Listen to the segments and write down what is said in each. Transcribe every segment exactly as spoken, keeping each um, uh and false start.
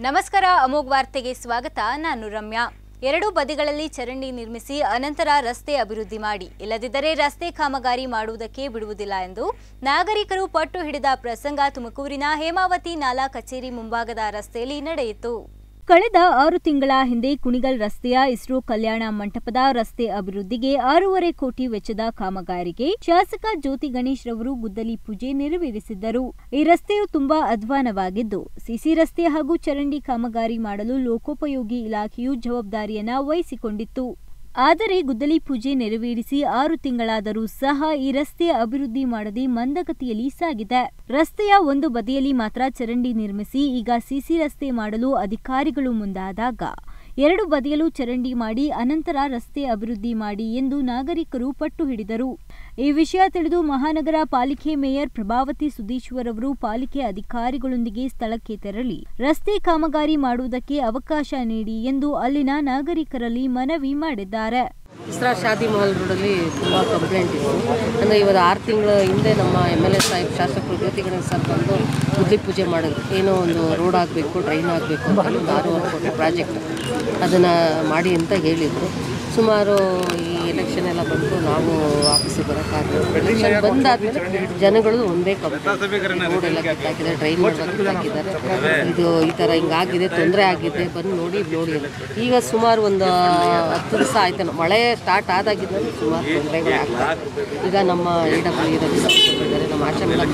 ನಮಸ್ಕಾರ ಅಮೋಘ್ ವಾರ್ತೆಗೆ ಸ್ವಾಗತ. ನಾನು ರಮ್ಯಾ. ಎರಡು ಬದಿಗಳಲ್ಲಿ ಚರಂಡಿ ನಿರ್ಮಿಸಿ ಅನಂತರ ರಸ್ತೆ ಅಭಿವೃದ್ಧಿ ಮಾಡಿ, ಇಲ್ಲದಿದ್ದರೆ ರಸ್ತೆ ಕಾಮಗಾರಿ ಮಾಡುವುದಕ್ಕೆ ಬಿಡುವುದಿಲ್ಲ ಎಂದು ನಾಗರಿಕರು ಪಟ್ಟು ಹಿಡಿದ ಪ್ರಸಂಗ ತುಮಕೂರಿನ ಹೇಮಾವತಿ ನಾಲಾ ಕಚೇರಿ ಮುಂಭಾಗದ ರಸ್ತೆಯಲ್ಲಿ ನಡೆಯಿತು. ಕಳೆದ ಆರು ತಿಂಗಳ ಹಿಂದೆ ಕುಣಿಗಲ್ ರಸ್ತೆಯ ಇಸ್ರೋ ಕಲ್ಯಾಣ ಮಂಟಪದ ರಸ್ತೆ ಅಭಿವೃದ್ಧಿಗೆ ಆರೂವರೆ ಕೋಟಿ ವೆಚ್ಚದ ಕಾಮಗಾರಿಗೆ ಶಾಸಕ ಜ್ಯೋತಿ ಗಣೇಶ್ ರವರು ಗುದ್ದಲಿ ಪೂಜೆ ನೆರವೇರಿಸಿದ್ದರು. ಈ ರಸ್ತೆಯು ತುಂಬಾ ಅಧ್ವಾನವಾಗಿದ್ದು, ಸಿಸಿ ರಸ್ತೆ ಹಾಗೂ ಚರಂಡಿ ಕಾಮಗಾರಿ ಮಾಡಲು ಲೋಕೋಪಯೋಗಿ ಇಲಾಖೆಯು ಜವಾಬ್ದಾರಿಯನ್ನ ವಹಿಸಿಕೊಂಡಿತ್ತು. ಆದರೆ ಗುದ್ದಲಿ ಪೂಜೆ ನೆರವೇರಿಸಿ ಆರು ತಿಂಗಳಾದರೂ ಸಹ ಈ ರಸ್ತೆಯ ಅಭಿವೃದ್ಧಿ ಮಾಡದೆ ಮಂದಗತಿಯಲ್ಲಿ ಸಾಗಿದೆ. ರಸ್ತೆಯ ಒಂದು ಬದಿಯಲ್ಲಿ ಮಾತ್ರ ಚರಂಡಿ ನಿರ್ಮಿಸಿ ಈಗ ಸಿಸಿ ರಸ್ತೆ ಮಾಡಲು ಅಧಿಕಾರಿಗಳು ಮುಂದಾದಾಗ ಎರಡು ಬದಿಯಲ್ಲೂ ಚರಂಡಿ ಮಾಡಿ ಅನಂತರ ರಸ್ತೆ ಅಭಿವೃದ್ಧಿ ಮಾಡಿ ಎಂದು ನಾಗರಿಕರು ಪಟ್ಟು ಹಿಡಿದರು. ಈ ವಿಷಯ ತಿಳಿದು ಮಹಾನಗರ ಪಾಲಿಕೆ ಮೇಯರ್ ಪ್ರಭಾವತಿ ಸುಧೀಶ್ವರ್ ಅವರು ಪಾಲಿಕೆ ಅಧಿಕಾರಿಗಳೊಂದಿಗೆ ಸ್ಥಳಕ್ಕೆ ತೆರಳಿ ರಸ್ತೆ ಕಾಮಗಾರಿ ಮಾಡುವುದಕ್ಕೆ ಅವಕಾಶ ನೀಡಿ ಎಂದು ಅಲ್ಲಿನ ನಾಗರಿಕರಲ್ಲಿ ಮನವಿ ಮಾಡಿದ್ದಾರೆ. ಇಸ್ರಾ ಶಾದಿ ಮಹಲ್ ರೋಡಲ್ಲಿ ತುಂಬ ಕಂಪ್ಲೇಂಟ್ ಇತ್ತು. ಅಂದರೆ ಇವತ್ತು ಆರು ತಿಂಗಳ ಹಿಂದೆ ನಮ್ಮ ಎಮ್ ಎಲ್ ಎ ಸಾಹೇಬ್ ಶಾಸಕರು ಜ್ಯೋತಿ ಗಣೇಶ್ ಸರ್ ಬಂದು ಗುದ್ದಲಿ ಪೂಜೆ ಮಾಡಿದ್ರು. ಏನೋ ಒಂದು ರೋಡ್ ಆಗಬೇಕು, ಡ್ರೈನ್ ಆಗಬೇಕು ಅಂತ ಒಂದು ಆರೂವರೆ ಕೋಟಿ ಪ್ರಾಜೆಕ್ಟ್ ಅದನ್ನು ಮಾಡಿ ಅಂತ ಹೇಳಿದರು. ಸುಮಾರು ಈ ಎಲೆಕ್ಷನ್ ಎಲ್ಲ ಬಂತು, ನಾವು ಆಫೀಸಿಗೆ ಬರೋಕ್ಕಾಗಲಿಲ್ಲ. ಎಲೆಕ್ಷನ್ ಬಂದಾದಮೇಲೆ ಜನಗಳು ಒಂದೇ ಕಂಪ್ಲೇಂಟ್, ರೋಡ್ ಎಲ್ಲ ಕಿತ್ತಾಕಿದ್ದಾರೆ, ಡ್ರೈನ್ ಕಿತ್ತಾಕಿದ್ದಾರೆ, ಇದು ಈ ಥರ ಹಿಂಗಾಗಿದೆ, ತೊಂದರೆ ಆಗಿದೆ, ಬಂದು ನೋಡಿ ನೋಡಿ. ಈಗ ಸುಮಾರು ಒಂದು ಹತ್ತು ದಿವಸ ಆಯ್ತು, ಮಳೆ ಸ್ಟಾರ್ಟ್ ಆದಾಗಿದ್ದ ಸುಮಾರು ತೊಂದರೆಗಳು ಆಗ್ತದೆ. ಈಗ ನಮ್ಮ ಎ ಡಬ್ಲ್ಯೂ ರವಿ ಬಂದಿದ್ದಾರೆ, ನಮ್ಮ ಆಶಾ ಮೇಡಮ್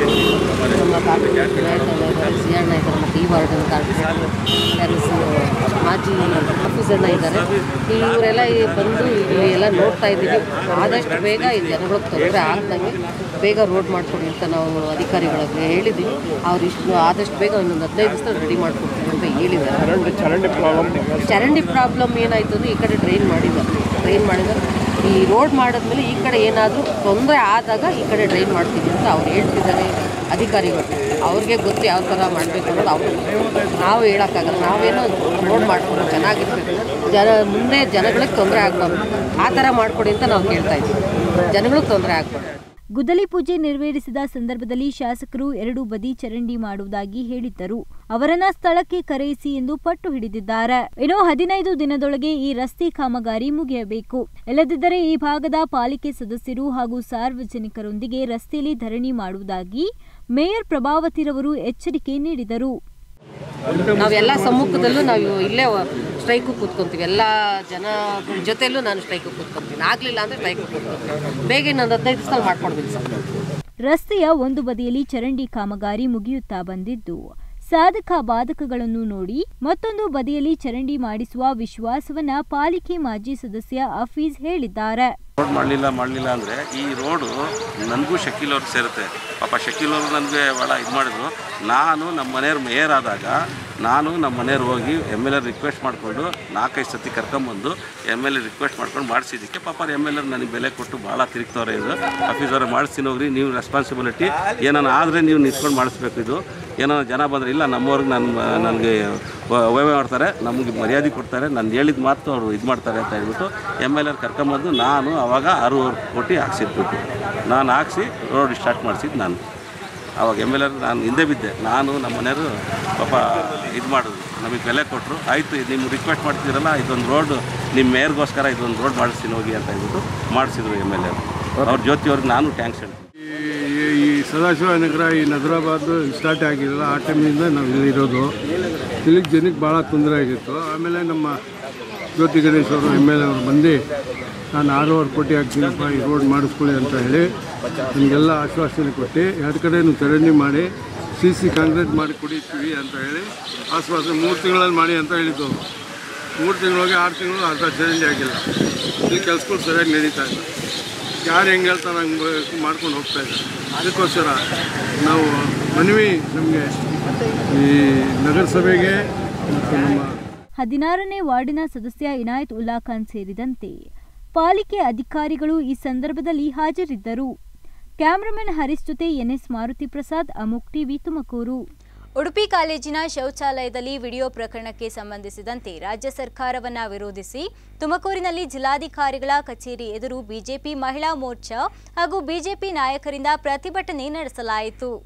ನಮ್ಮ ಕಾರ್ಪೊರೇಟ್ ಇದ್ದಾರೆ, ಸಿ ಅಣ್ಣ ಇದ್ದಾರೆ, ಮತ್ತು ಈ ವಾರ್ಡನ್ ಕಾರ್ಪೊರೇಟ್ ಮಾಜಿ ಆಫೀಸರ್ನ ಇದ್ದಾರೆ. ಇವರೆಲ್ಲ ಬಂದು ಇಲ್ಲಿ ಎಲ್ಲ ನೋಡ್ತಾ ಇದ್ದೀವಿ. ಆದಷ್ಟು ಬೇಗ ಈ ಜನಗಳಿಗೆ ತೊಂದರೆ ಆಗ್ದಂಗೆ ಬೇಗ ರೋಡ್ ಮಾಡ್ಕೊಡಿ ಅಂತ ನಾವು ಅಧಿಕಾರಿಗಳಿಗೆ ಹೇಳಿದ್ದೀವಿ. ಅವ್ರು ಇಷ್ಟು ಆದಷ್ಟು ಬೇಗ ಇನ್ನೊಂದು ಹದಿನೈದು ದಿವಸ ರೆಡಿ ಮಾಡ್ಕೊಡ್ತೀವಿ ಅಂತ ಹೇಳಿದ್ದಾರೆ. ಚರಂಡಿ ಪ್ರಾಬ್ಲಮ್ ಚರಂಡಿ ಪ್ರಾಬ್ಲಮ್ ಏನಾಯಿತು ಅಂದರೆ ಈ ಕಡೆ ಡ್ರೈನ್ ಮಾಡಿದ್ದಾರೆ ಡ್ರೈನ್ ಮಾಡಿದ್ದಾರೆ ಈ ರೋಡ್ ಮಾಡಿದ್ಮೇಲೆ ಈ ಕಡೆ ಏನಾದರೂ ತೊಂದರೆ ಆದಾಗ ಈ ಕಡೆ ಡ್ರೈನ್ ಮಾಡ್ತೀವಿ ಅಂತ ಅವ್ರು ಹೇಳ್ತಿದ್ದಾರೆ ಅಧಿಕಾರಿಗಳು. ಅವ್ರಿಗೆ ಗೊತ್ತು ಯಾವ ಥರ ಮಾಡಬೇಕು ಅನ್ನೋದು ಅವ್ರಿಗೆ ನಾವು ಹೇಳೋಕ್ಕಾಗಲ್ಲ. ನಾವೇನೋ ರೋಡ್ ಮಾಡ್ಕೊಂಡು ಚೆನ್ನಾಗಿರ್ಬೇಕು, ಜನ ಮುಂದೆ ಜನಗಳಿಗೆ ತೊಂದರೆ ಆಗಬಾರ್ದು, ಆ ಥರ ಮಾಡಿಕೊಡಿ ಅಂತ ನಾವು ಕೇಳ್ತಾ ಇದ್ದೀವಿ. ಜನಗಳಿಗೆ ತೊಂದರೆ ಆಗಬಾರ್ದು. ಗುದ್ದಲಿ ಪೂಜೆ ನೆರವೇರಿಸಿದ ಸಂದರ್ಭದಲ್ಲಿ ಶಾಸಕರು ಎರಡು ಬದಿ ಚರಂಡಿ ಮಾಡುವುದಾಗಿ ಹೇಳಿದ್ದರು. ಅವರನ್ನ ಸ್ಥಳಕ್ಕೆ ಕರೆಯಿಸಿ ಎಂದು ಪಟ್ಟು ಹಿಡಿದಿದ್ದಾರೆ. ಇನ್ನು ಹದಿನೈದು ದಿನದೊಳಗೆ ಈ ರಸ್ತೆ ಕಾಮಗಾರಿ ಮುಗಿಯಬೇಕು, ಇಲ್ಲದಿದ್ದರೆ ಈ ಭಾಗದ ಪಾಲಿಕೆ ಸದಸ್ಯರು ಹಾಗೂ ಸಾರ್ವಜನಿಕರೊಂದಿಗೆ ರಸ್ತೆಯಲ್ಲಿ ಧರಣಿ ಮಾಡುವುದಾಗಿ ಮೇಯರ್ ಪ್ರಭಾವತಿರವರು ಎಚ್ಚರಿಕೆ ನೀಡಿದರು. ನಾವೆಲ್ಲ ಸಮ್ಮುಖದಲ್ಲೂ ನಾವು ಇಲ್ಲೇ ಸ್ಟ್ರೈಕು ಕೂತ್ಕೊತೀವಿ. ಎಲ್ಲ ಜನ ಜೊತೆಯಲ್ಲೂ ನಾನು ಸ್ಟ್ರೈಕು ಕೂತ್ಕೊತೀನಿ. ಆಗಲಿಲ್ಲ ಅಂದರೆ ಸ್ಟ್ರೈಕು ಕೂತ್ಕೊತೀನಿ. ಬೇಗ ಇನ್ನೊಂದು ಹದಿನೈದು ದಿವಸದಲ್ಲಿ ಮಾಡ್ಕೊಡ್ಬೇಕು ಸರ್. ರಸ್ತೆಯ ಒಂದು ಬದಿಯಲ್ಲಿ ಚರಂಡಿ ಕಾಮಗಾರಿ ಮುಗಿಯುತ್ತಾ ಬಂದಿದ್ದು, ಸಾಧಕ ಬಾಧಕಗಳನ್ನು ನೋಡಿ ಮತ್ತೊಂದು ಬದಿಯಲ್ಲಿ ಚರಂಡಿ ಮಾಡಿಸುವ ವಿಶ್ವಾಸವನ್ನ ಪಾಲಿಕೆ ಮಾಜಿ ಸದಸ್ಯ ಹಫೀಜ್ ಹೇಳಿದ್ದಾರೆ. ರೋಡ್ ಮಾಡಲಿಲ್ಲ ಮಾಡಲಿಲ್ಲ ಅಂದರೆ ಈ ರೋಡು ನನಗೂ ಶಕೀಲ್ ಅವ್ರಿಗೆ ಸೇರುತ್ತೆ. ಪಾಪ ಶಕೀಲ್ ಅವರು ನನಗೆ ಭಾಳ ಇದು ಮಾಡಿದ್ರು. ನಾನು ನಮ್ಮ ಮನೆಯವ್ರ ಮೇಯರ್ ಆದಾಗ ನಾನು ನಮ್ಮ ಮನೆಯವ್ರು ಹೋಗಿ ಎಮ್ ಎಲ್ ಎ ರಿಕ್ವೆಸ್ಟ್ ಮಾಡಿಕೊಂಡು ನಾಲ್ಕೈದು ಸತಿ ಕರ್ಕೊಂಬಂದು ಎಮ್ ಎಲ್ ಎ ರಿಕ್ವೆಸ್ಟ್ ಮಾಡ್ಕೊಂಡು ಮಾಡಿಸಿದ್ದಕ್ಕೆ ಪಾಪ ಎಮ್ ಎಲ್ ಎರ್ ನನಗೆ ಬೆಲೆ ಕೊಟ್ಟು ಭಾಳ ತಿರುಗ್ತವ್ರೆ. ಇದು ಆಫೀಸ್ ಅವರೇ ಮಾಡಿಸ್ತೀನಿ ಹೋಗ್ರಿ, ನೀವು ರೆಸ್ಪಾನ್ಸಿಬಿಲಿಟಿ ಏನಾನ ಆದರೆ ನೀವು ನಿಂತ್ಕೊಂಡು ಮಾಡಿಸ್ಬೇಕು. ಇದು ಏನೋ ಜನ ಬಂದರೆ ಇಲ್ಲ ನಮ್ಮವ್ರಿಗೆ ನನ್ನ ನನಗೆ ವೈವ ಮಾಡ್ತಾರೆ, ನಮಗೆ ಮರ್ಯಾದೆ ಕೊಡ್ತಾರೆ, ನಾನು ಹೇಳಿದ ಮಾತು ಅವರು ಇದು ಮಾಡ್ತಾರೆ ಅಂತ ಹೇಳ್ಬಿಟ್ಟು ಎಮ್ ಎಲ್ ಎರ್ ಕರ್ಕೊಂಬಂದು ನಾನು ಆವಾಗ ಆರೂವರೆ ಕೋಟಿ ಹಾಕ್ಸಿದ್ಬಿಟ್ಟು ನಾನು ಹಾಕ್ಸಿ ರೋಡ್ ಸ್ಟಾರ್ಟ್ ಮಾಡಿಸಿದ್ದು ನಾನು. ಆವಾಗ ಎಮ್ ಎಲ್ ಎರ್ ನಾನು ಹಿಂದೆ ಬಿದ್ದೆ. ನಾನು ನಮ್ಮ ಮನೆಯವರು ಪಾಪ ಇದು ಮಾಡಿದ್ರು, ನಮಗೆ ಬೆಲೆ ಕೊಟ್ಟರು. ಆಯಿತು, ನಿಮ್ಮ ರಿಕ್ವೆಸ್ಟ್ ಮಾಡ್ತಿದ್ದೀರಲ್ಲ, ಇದೊಂದು ರೋಡ್ ನಿಮ್ಮ ಮೇಯರ್ಗೋಸ್ಕರ ಇದೊಂದು ರೋಡ್ ಮಾಡಿಸ್ತೀನಿ ಹೋಗಿ ಅಂತ ಹೇಳ್ಬಿಟ್ಟು ಮಾಡಿಸಿದ್ರು ಎಮ್ ಎಲ್ ಎರ್. ಅವ್ರ ಜ್ಯೋತಿಯವ್ರಿಗೆ ನಾನು ಟ್ಯಾಂಕ್ಸ್ ಹೇಳ್ತೀನಿ. ಈ ಸದಾಶಿವ ನಗರ ಈ ನಗರಾಬಾದ್ ಸ್ಟಾರ್ಟ್ ಆಗಿರಲ್ಲ, ಆ ಟೈಮಿಂದ ನಾವು ಇಲ್ಲಿರೋದು. ಇಲ್ಲಿಗೆ ಜನಕ್ಕೆ ಭಾಳ ತೊಂದರೆ ಆಗಿತ್ತು. ಆಮೇಲೆ ನಮ್ಮ ಜ್ಯೋತಿ ಗಣೇಶ್ ಅವರು ಎಮ್ ಎಲ್ ಎ ಅವರು ಬಂದು ನಾನು ಆರೂವರೆ ಕೋಟಿ ಹಾಕ್ತೀನಪ್ಪ ಈ ರೋಡ್ ಮಾಡಿಸ್ಕೊಳ್ಳಿ ಅಂತ ಹೇಳಿ ನಮಗೆಲ್ಲ ಆಶ್ವಾಸನೆ ಕೊಟ್ಟು ಎರಡು ಕಡೆಯೂ ಚರಂಡಿ ಮಾಡಿ ಸಿ ಸಿ ಕಾಂಕ್ರೀಟ್ ಮಾಡಿ ಕುಡಿತೀವಿ ಅಂತ ಹೇಳಿ ಆಶ್ವಾಸನೆ ಮೂರು ತಿಂಗಳಲ್ಲಿ ಮಾಡಿ ಅಂತ ಹೇಳಿದ್ದು. ಮೂರು ತಿಂಗಳೊಳಗೆ ಆರು ತಿಂಗಳು ಅರ್ಧ ಚರಂಡಿ ಆಗಿಲ್ಲ. ಇಲ್ಲಿ ಕೆಲಸಗಳು ಸರಿಯಾಗಿ ನಡೀತಾ ಇಲ್ಲ. ಯಾರು ಹೆಂಗೆ ಹೇಳ್ತಾರೆ ಹಂಗೆ ಮಾಡ್ಕೊಂಡು ಹೋಗ್ತಾ ಇದ್ದಾರೆ. ಅದಕ್ಕೋಸ್ಕರ ನಾವು ಮನವಿ ನಮಗೆ ಈ ನಗರಸಭೆಗೆ ಮತ್ತು ನಮ್ಮ ಹದಿನಾರನೇ ವಾರ್ಡಿನ ಸದಸ್ಯ ಇನಾಯತ್ ಉಲ್ಲಾ ಖಾನ್ ಸೇರಿದಂತೆ ಪಾಲಿಕೆ ಅಧಿಕಾರಿಗಳು ಈ ಸಂದರ್ಭದಲ್ಲಿ ಹಾಜರಿದ್ದರು. ಕ್ಯಾಮರಾಮನ್ ಹರೀಶ್ ಜೊತೆ ಎನ್ಎಸ್ ಮಾರುತಿ ಪ್ರಸಾದ್, ಅಮೋಘ್ ಟಿವಿ, ತುಮಕೂರು. ಉಡುಪಿ ಕಾಲೇಜಿನ ಶೌಚಾಲಯದಲ್ಲಿ ವಿಡಿಯೋ ಪ್ರಕರಣಕ್ಕೆ ಸಂಬಂಧಿಸಿದಂತೆ ರಾಜ್ಯ ಸರ್ಕಾರವನ್ನ ವಿರೋಧಿಸಿ ತುಮಕೂರಿನಲ್ಲಿ ಜಿಲ್ಲಾಧಿಕಾರಿಗಳ ಕಚೇರಿ ಎದುರು ಬಿಜೆಪಿ ಮಹಿಳಾ ಮೋರ್ಚಾ ಹಾಗೂ ಬಿಜೆಪಿ ನಾಯಕರಿಂದ ಪ್ರತಿಭಟನೆ ನಡೆಸಲಾಯಿತು.